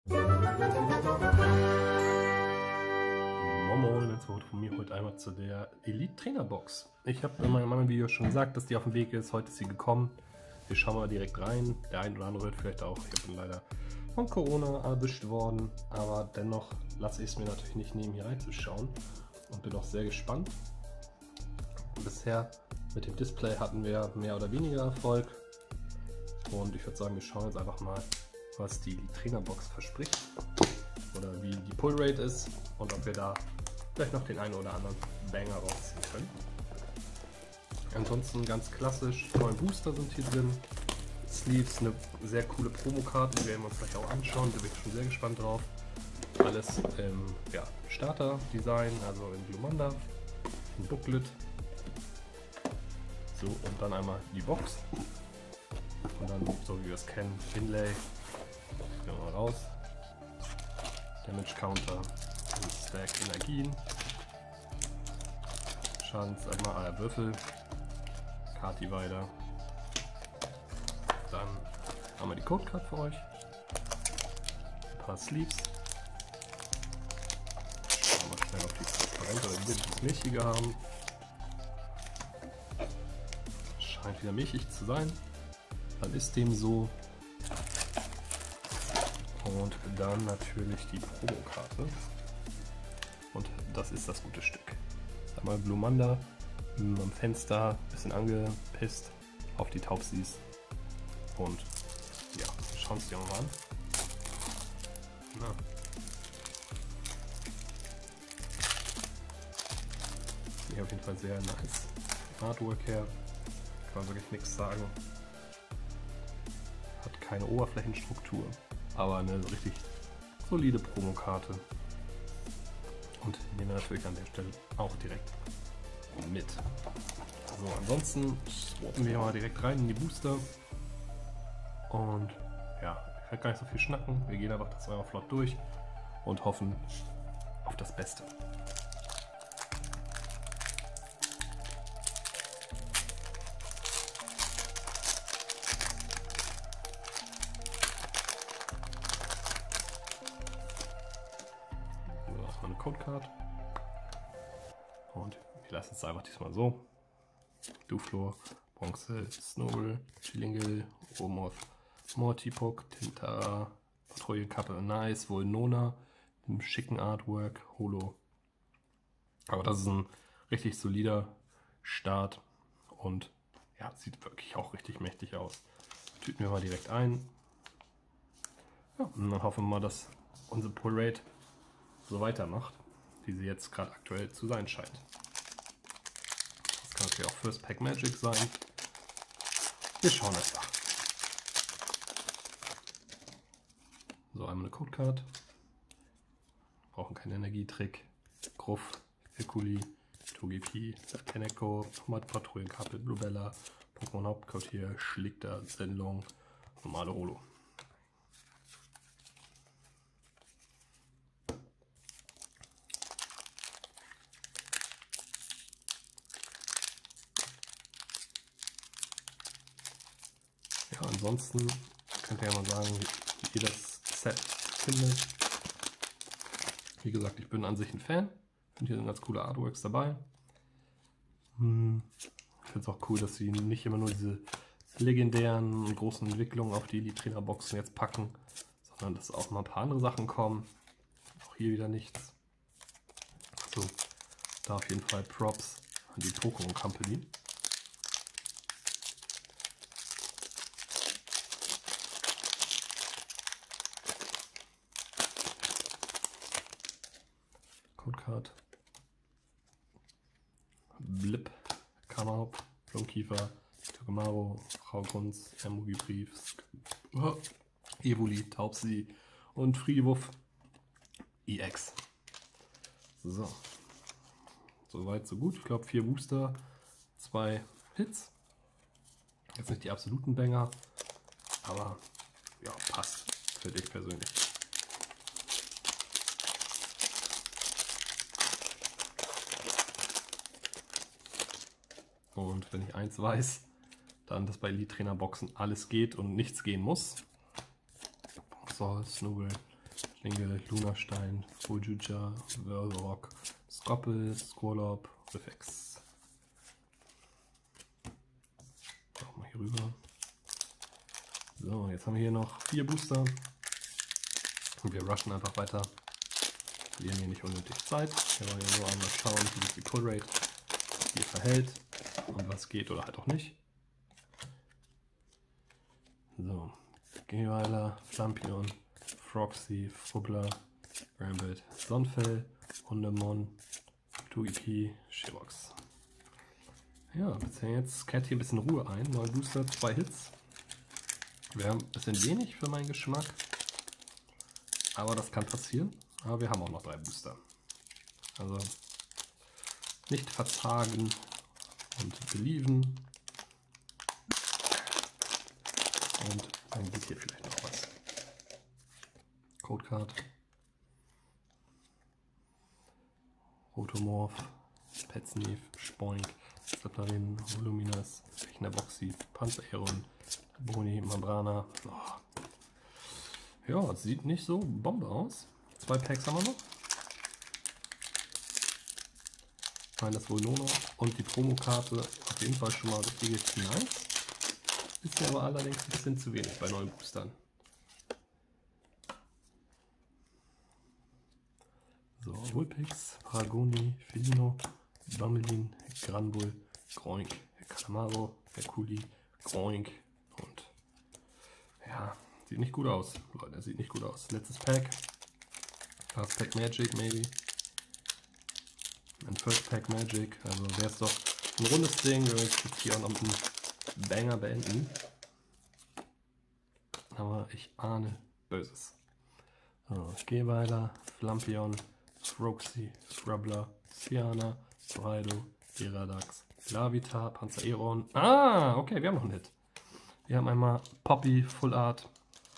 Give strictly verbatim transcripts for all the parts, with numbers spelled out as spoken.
Moin, jetzt wurde von mir heute einmal zu der Elite Trainer Box. Ich habe in meinem anderen Video schon gesagt, dass die auf dem Weg ist. Heute ist sie gekommen. Wir schauen mal direkt rein. Der ein oder andere wird vielleicht auch, ich bin leider von Corona erwischt worden, aber dennoch lasse ich es mir natürlich nicht nehmen, hier reinzuschauen und bin auch sehr gespannt. Bisher mit dem Display hatten wir mehr oder weniger Erfolg und ich würde sagen, wir schauen jetzt einfach mal, was die Elite Trainer Box verspricht oder wie die Pull Rate ist und ob wir da vielleicht noch den einen oder anderen Banger rausziehen können. Ansonsten ganz klassisch, neun Booster sind hier drin. Sleeves, eine sehr coole Promokarte, die werden wir uns gleich auch anschauen, da bin ich schon sehr gespannt drauf. Alles im ja, Starter-Design, also in Glumanda, ein Booklet. So, und dann einmal die Box. Und dann, so wie wir es kennen, Inlay. Gehen wir mal raus. Damage Counter, Stack Energien. Schadens, einmal äh, Würfel. Kati weiter. Dann haben wir die Codecard für euch. Ein paar Sleeves. Schauen wir mal schnell auf die transparente oder die das milchige haben. Scheint wieder milchig zu sein. Dann ist dem so. Und dann natürlich die Promokarte. Und das ist das gute Stück. Einmal Glumanda am Fenster, bisschen angepisst auf die Taubsis. Und ja, schauen wir uns die auch mal an. Na. Hier auf jeden Fall sehr nice Artwork her. Kann man wirklich nichts sagen. Hat keine Oberflächenstruktur, aber eine richtig solide Promokarte. Und nehmen wir natürlich an der Stelle auch direkt mit. So, ansonsten swappen wir mal direkt rein in die Booster. Und ja, ich werde gar nicht so viel schnacken. Wir gehen einfach das einmal flott durch und hoffen auf das Beste. So, erstmal eine Codecard. Und wir lassen es einfach diesmal so. Duflo, Bronze, Snowball, Chillingill, Omoth, Mortipok, Tintara, Patrouillenkappe, Nice, Volnona, im schicken Artwork, Holo. Aber das ist ein richtig solider Start und ja, sieht wirklich auch richtig mächtig aus. Tüten wir mal direkt ein. Ja, und dann hoffen wir mal, dass unsere Pull Rate so weitermacht, wie sie jetzt gerade aktuell zu sein scheint. Das kann natürlich auch First Pack Magic sein. Wir schauen einfach. So, einmal eine Codecard. Brauchen keinen Energietrick. Gruff, Herculi, Togepi, Kaneko, Patrouillenkappe, Bluebella, Pokémon Hauptquartier, Schlichter, Zenlong, normale Holo. Ja, ansonsten könnt ihr ja mal sagen, wie ihr das Set findet. Wie gesagt, ich bin an sich ein Fan. Ich finde, hier sind ganz coole Artworks dabei. Hm. Ich finde es auch cool, dass sie nicht immer nur diese legendären und großen Entwicklungen auf die Elite Trainer Boxen jetzt packen, sondern dass auch mal ein paar andere Sachen kommen. Auch hier wieder nichts. So, da auf jeden Fall Props an die Pokémon Company. Codecard. Blip, Kammerhop, Flunkiefer, Togomaro, Frau Kunz, Emogi-Brief, oh, Evoli, Taubsi und Friedewuff E X. So. Soweit, so gut. Ich glaube, vier Booster, zwei Hits. Jetzt nicht die absoluten Banger, aber ja, passt für dich persönlich. Und wenn ich eins weiß, dann, dass bei Elite Trainer Boxen alles geht und nichts gehen muss. So, Snowball, Schlinge, Lunastein, Fujuja, Wurlrock, Skoppel, Squallop, Riffex. Auch mal hier rüber. So, jetzt haben wir hier noch vier Booster. Und wir rushen einfach weiter. Verlieren hier nicht unnötig Zeit. Wir wollen ja nur einmal schauen, wie sich die Pull Rate hier verhält und was geht oder halt auch nicht. So, Geweiler, Flampion, Froxy, Frubbler, Rambit, Sonfell, Hundemon, Tuiki, Shirox. Ja, bisher jetzt kehrt hier ein bisschen Ruhe ein. Neun Booster, zwei Hits. Wir haben ein bisschen wenig für meinen Geschmack. Aber das kann passieren. Aber wir haben auch noch drei Booster. Also nicht verzagen und believen. Und dann geht hier vielleicht noch was. Codecard. Rotomorph, Petsnif, Spoink, Slipnerin, Voluminas, Boxy, Panzereron, Boni, Membrana. Oh. Ja, sieht nicht so Bombe aus. Zwei Packs haben wir noch. Nein, das wohl nur noch. Und die Promokarte auf jeden Fall schon mal richtig nice. Ist mir aber allerdings ein bisschen zu wenig bei neuen Boostern. So, Vulpix, Paragoni, Felino, Bammelin, Granbull, Groink, Calamaro, Herculi, Groink und ja, sieht nicht gut aus, Leute, sieht nicht gut aus. Letztes Pack, Last Pack Magic maybe, ein First Pack Magic, also wäre es doch ein rundes Ding, wir werden jetzt hier auch noch einen Banger beenden, aber ich ahne Böses. So, Geweiler, Flampion, Froxy, Frubbler, Ciana, Breido, Iradax, Glavita, Panzereron. Ah, okay, wir haben noch einen Hit. Wir haben einmal Poppy, Full Art.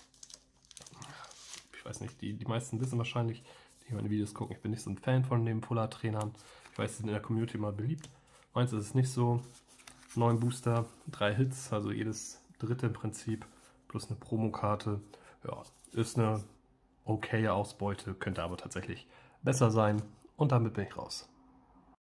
Ich weiß nicht, die, die meisten wissen wahrscheinlich, die meine Videos gucken, ich bin nicht so ein Fan von den Full Art Trainern. Ich weiß, die sind in der Community mal beliebt. Meins ist es nicht so. Neun Booster, drei Hits, also jedes dritte im Prinzip, plus eine Promokarte. Ja, ist eine okaye Ausbeute, könnte aber tatsächlich besser sein. Und damit bin ich raus.